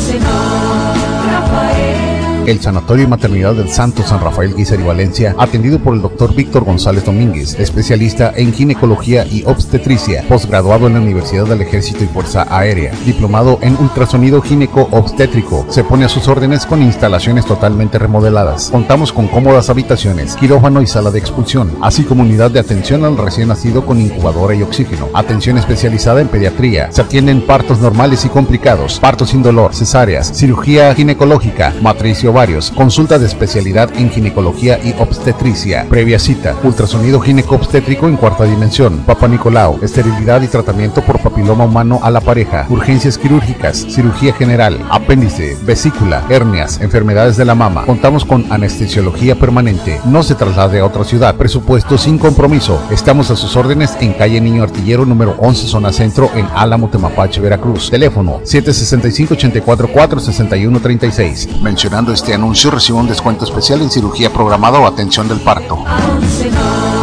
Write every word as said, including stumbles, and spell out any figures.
El Sanatorio y Maternidad del Santo San Rafael Guízar y Valencia, atendido por el doctor Víctor González Domínguez, especialista en ginecología y obstetricia, posgraduado en la Universidad del Ejército y Fuerza Aérea, diplomado en ultrasonido gineco-obstétrico. Se pone a sus órdenes con instalaciones totalmente remodeladas. Contamos con cómodas habitaciones, quirófano y sala de expulsión, así como unidad de atención al recién nacido con incubadora y oxígeno. Atención especializada en pediatría. Se atienden partos normales y complicados, partos sin dolor, cesáreas, cirugía ginecológica, matriz y ovarios, consulta de especialidad en ginecología y obstetricia, previa cita, ultrasonido gineco-obstétrico en cuarta dimensión, Papa Nicolau, esterilidad y tratamiento por papiloma humano a la pareja, urgencias quirúrgicas, cirugía general, apéndice, vesícula, hernias, enfermedades de la mama. Contamos con anestesiología permanente. No se traslade a otra ciudad. Presupuesto sin compromiso. Estamos a sus órdenes en calle Niño Artillero número once, zona centro, en Álamo, Temapache, Veracruz. Teléfono siete sesenta y cinco, ochenta y cuatro, cuatro sesenta y uno treinta y seis. Mencionando este anuncio recibe un descuento especial en cirugía programada o atención del parto.